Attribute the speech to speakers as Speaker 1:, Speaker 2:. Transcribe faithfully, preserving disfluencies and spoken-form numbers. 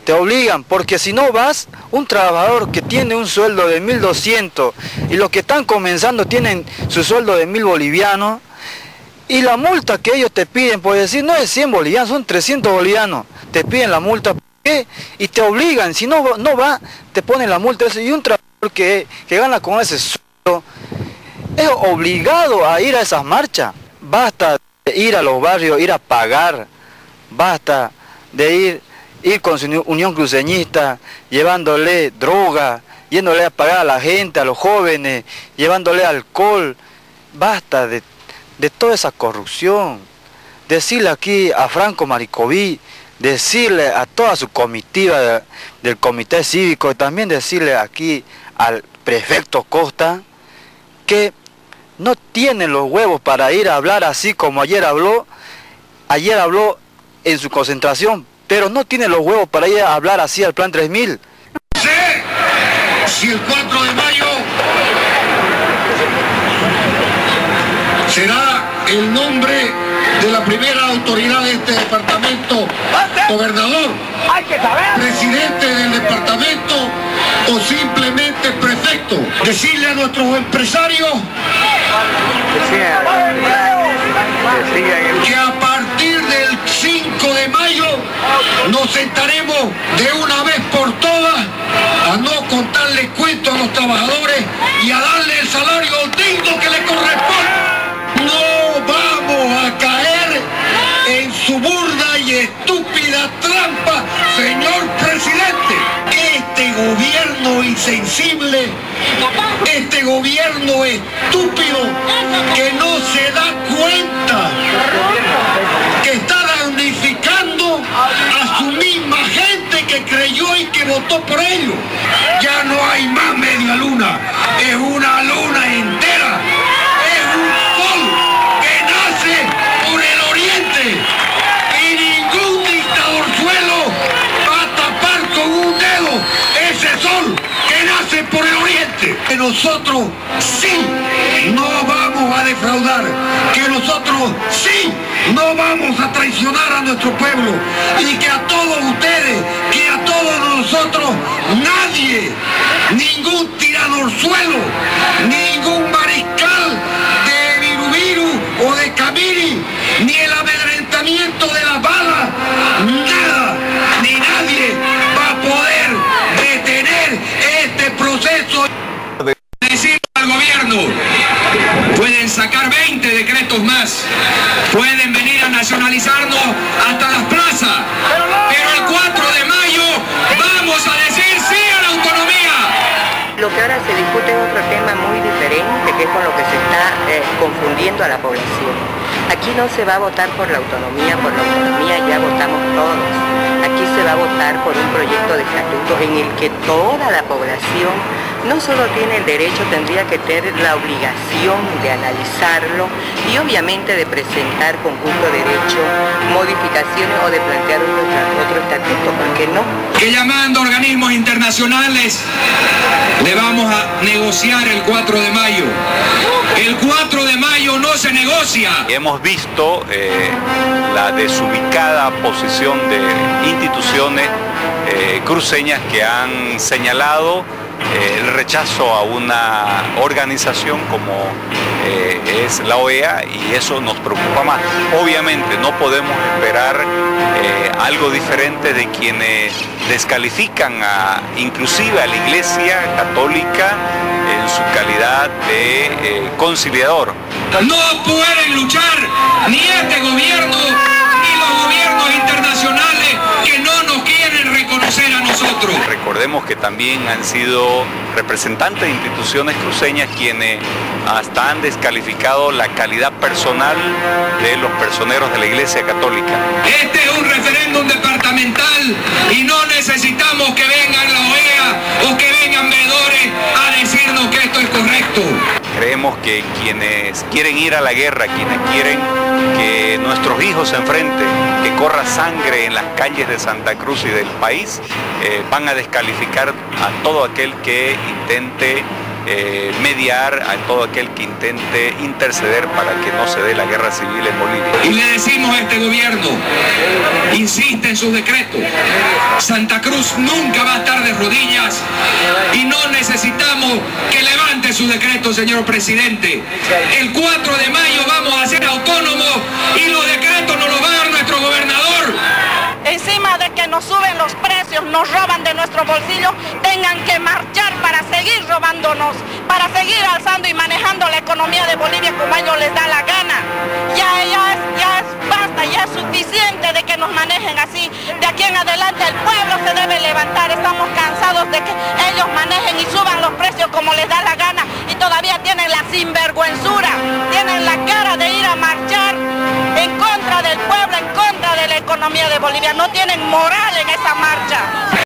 Speaker 1: te obligan, porque si no vas, un trabajador que tiene un sueldo de mil doscientos y los que están comenzando tienen su sueldo de mil bolivianos, y la multa que ellos te piden, por decir, no es cien bolivianos, son trescientos bolivianos, te piden la multa, ¿por qué? Y te obligan, si no, no va, te ponen la multa, y un trabajador que, que gana con ese sueldo, es obligado a ir a esas marchas. Basta de ir a los barrios, ir a pagar, basta de ir, ir con su Unión Cruceñista, llevándole droga, yéndole a pagar a la gente, a los jóvenes, llevándole alcohol, basta de de toda esa corrupción. Decirle aquí a Franco Maricoví, decirle a toda su comitiva de, del comité cívico, y también decirle aquí al prefecto Costa, que no tienen los huevos para ir a hablar así como ayer habló, ayer habló en su concentración, pero no tiene los huevos para ir a hablar así al plan tres mil.
Speaker 2: Sí, si el cuatro de mayo será el nombre de la primera autoridad de este departamento, gobernador, presidente del departamento o simplemente prefecto. Decirle a nuestros empresarios que a partir del cinco de mayo nos sentaremos de una vez por todas a no contarle cuentos a los trabajadores y a darle el salario digno que le corresponde. No vamos a caer en su burda y estúpida trampa, señor presidente. Este gobierno insensible, este gobierno estúpido que no se da cuenta que está damnificando a su misma gente que creyó y que votó por ello. Ya no hay más media luna, es una luna entera. Por el oriente, y ningún dictadorzuelo va a tapar con un dedo ese sol que nace por el oriente. Que nosotros sí no vamos a defraudar, que nosotros sí no vamos a traicionar a nuestro pueblo, y que a todos ustedes, que a todos nosotros, nadie, ningún tiradorzuelo, ningún mariscal de Virubiru o de Camiri, ni el amedrentamiento de las balas, nada, ni nadie va a poder detener este proceso. Decir al gobierno, pueden sacar veinte decretos más, pueden venir a nacionalizarnos hasta las plazas, pero el cuatro de mayo vamos a decir sí a la autonomía.
Speaker 3: Lo que ahora se discute es otro tema muy diferente, que es con lo que se está eh, confundiendo a la población. Aquí no se va a votar por la autonomía, por la autonomía ya votamos todos. Aquí se va a votar por un proyecto de estatuto en el que toda la población no solo tiene el derecho, tendría que tener la obligación de analizarlo y obviamente de presentar con justo derecho modificaciones o de plantear otro, otro estatuto, ¿por qué no?
Speaker 2: Que llamando a organismos internacionales le vamos a negociar el cuatro de mayo. El cuatro de mayo no se negocia.
Speaker 4: Hemos visto eh, la desubicada posición de instituciones eh, cruceñas que han señalado eh, el rechazo a una organización como eh, es la O E A, y eso nos preocupa más. Obviamente no podemos esperar eh, algo diferente de quienes descalifican a, inclusive a la Iglesia Católica en su calidad de eh, conciliador.
Speaker 2: No pueden luchar ni este gobierno ni los gobiernos internacionales que no nos quieren reconocer a nosotros.
Speaker 4: Recordemos que también han sido representantes de instituciones cruceñas quienes hasta han descalificado la calidad personal de los personeros de la Iglesia Católica.
Speaker 2: Este es un referéndum departamental y no necesitamos que vengan la O E A o que vengan veedores a decirnos que esto es correcto.
Speaker 4: Creemos que quienes quieren ir a la guerra, quienes quieren que nuestros hijos se enfrenten, que corra sangre en las calles de Santa Cruz y del país, eh, van a descalificar a todo aquel que intente eh, mediar, a todo aquel que intente interceder para que no se dé la guerra civil en Bolivia.
Speaker 2: Y le decimos a este gobierno, insiste en sus decretos, Santa Cruz nunca va a estar de rodillas y no necesitamos que levante su decreto, señor presidente. El cuatro de mayo vamos a ser autónomos y los decretos nos los va a dar nuestro gobernador.
Speaker 5: Encima de que nos suben los precios, nos roban de nuestro bolsillo, tengan que marchar para seguir robándonos, para seguir alzando y manejando la economía de Bolivia como a ellos les da la gana. Ya, ya, es, ya es basta, ya es suficiente de que nos manejen así. De aquí en adelante el pueblo se debe levantar. Estamos cansados de que ellos manejen y suban los precios como les da la gana y todavía tienen la sinvergüenzura, tienen la cara de ir a marchar en contra del pueblo, en contra de la economía de Bolivia. No tienen moral en esa marcha.